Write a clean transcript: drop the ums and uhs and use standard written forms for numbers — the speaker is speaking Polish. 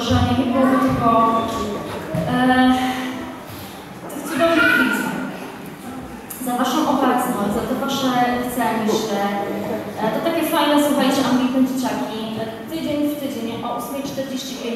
że nie byłoby tylko tych cudownych widzów, za Waszą obecność, za te Wasze chcenisze. To takie fajne, słuchajcie, ambitne dzieciaki. Tydzień w tydzień o 8:45